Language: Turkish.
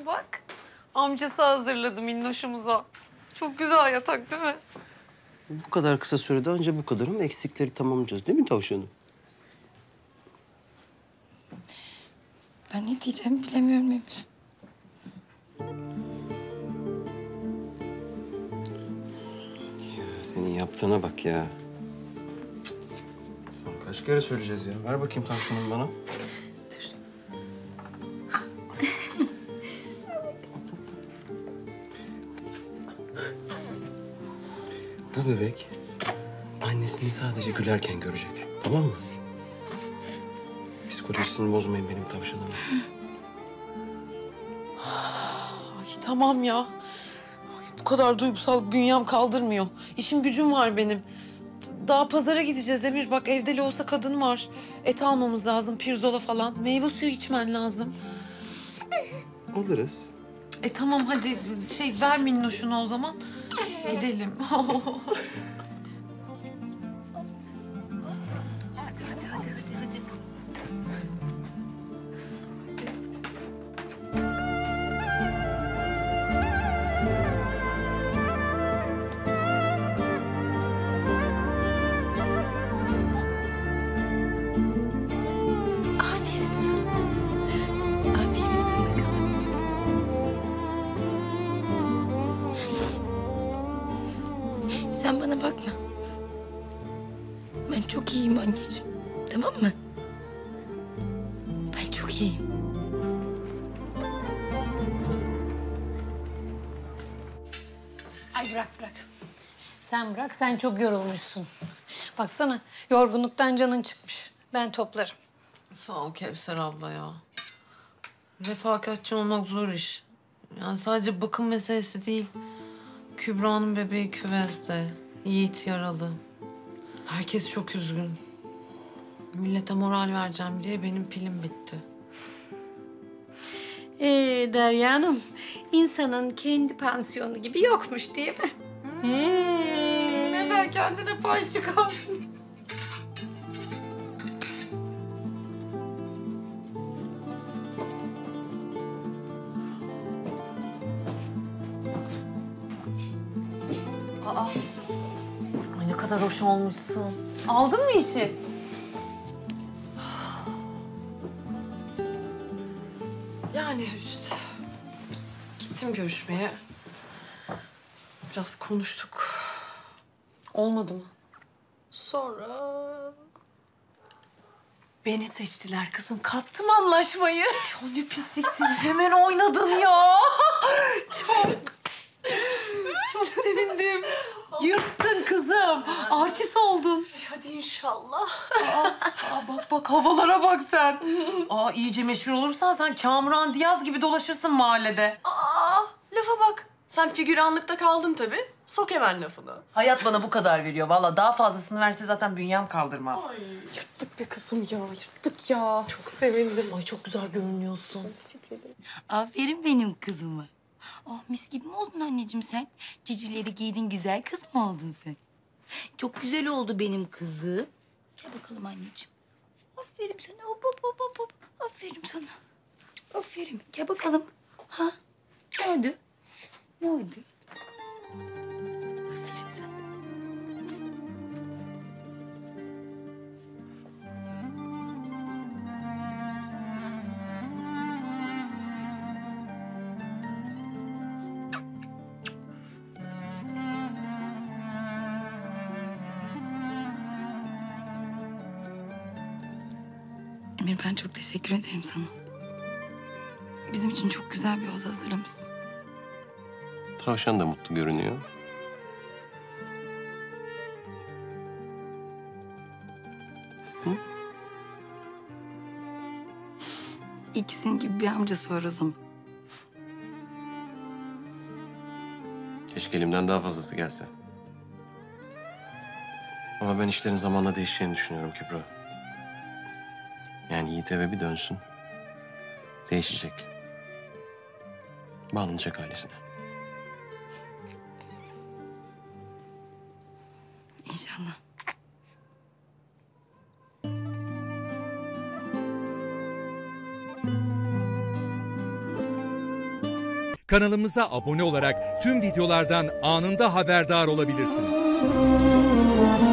Bak, amcası hazırladı minnoşumuza. Çok güzel yatak değil mi? Bu kadar kısa sürede anca bu kadar ama eksikleri tamamlayacağız değil mi tavşanım? Ben ne diyeceğimi bilemiyorum Emir. Ya senin yaptığına bak ya. Son kaç kere söyleyeceğiz ya? Ver bakayım tavşanım bana. Dur. Bu bebek annesini sadece gülerken görecek. Tamam mı? Psikolojisini bozmayın benim tavşanımın. Ay tamam ya. Ay, bu kadar duygusal bünyem kaldırmıyor. İşim gücüm var benim. Daha pazara gideceğiz Emir. Bak evde Loğusa kadın var. Et almamız lazım, pirzola falan. Meyve suyu içmen lazım. Alırız. Tamam hadi ver minnoşunu o zaman. Gidelim. Aferin sana. Aferin sana kızım. Sen bana bakma. Ben çok iyiyim anneciğim. Tamam mı? Ben çok iyiyim. Ay bırak bırak. Sen bırak, sen çok yorulmuşsun. Baksana, yorgunluktan canın çıkmış. Ben toplarım. Sağ ol Kevser abla ya. Refakatçi olmak zor iş. Yani sadece bakım meselesi değil. Kübra'nın bebeği küvezde. Yiğit yaralı. Herkes çok üzgün. Millete moral vereceğim diye benim pilim bitti. Derya Hanım, insanın kendi pansiyonu gibi yokmuş değil mi? Neden kendine pay çıkar? Ay ne kadar hoş olmuşsun. Aldın mı işi? Yani işte gittim görüşmeye. Biraz konuştuk. Olmadı mı? Sonra beni seçtiler kızım. Kaptım anlaşmayı. Ya ne pisliksin. Hemen oynadın ya. Çok sevindim. Yırttın kızım. Artist oldun. Hadi inşallah. Bak havalara bak sen. İyice meşhur olursan sen Kamuran Diyaz gibi dolaşırsın mahallede. Lafa bak. Sen figüranlıkta kaldın tabii. Sok hemen lafını. Hayat bana bu kadar veriyor. Vallahi daha fazlasını verse zaten bünyem kaldırmaz. Yırttık be kızım ya, yırttık ya. Çok sevindim. Ay çok güzel görünüyorsun. Aferin benim kızıma. Oh mis gibi mi oldun anneciğim sen? Cicileri giydin, güzel kız mı oldun sen? Çok güzel oldu benim kızım. Gel bakalım anneciğim. Aferin sana. Hop hop hop hop hop. Aferin sana. Aferin. Gel bakalım. Ha? Ne oldu? Ne oldu? Aferin sana. Emir ben çok teşekkür ederim sana. Bizim için çok güzel bir oda hazırlamışsın. Tavşan da mutlu görünüyor. İkisinin gibi bir amcası var o zaman. Keşke elimden daha fazlası gelse. Ama ben işlerin zamanla değişeceğini düşünüyorum Kübra. Yani Yiğit eve bir dönsün. Değişecek. Bağlanacak ailesine. İnşallah. Kanalımıza abone olarak tüm videolardan anında haberdar olabilirsiniz.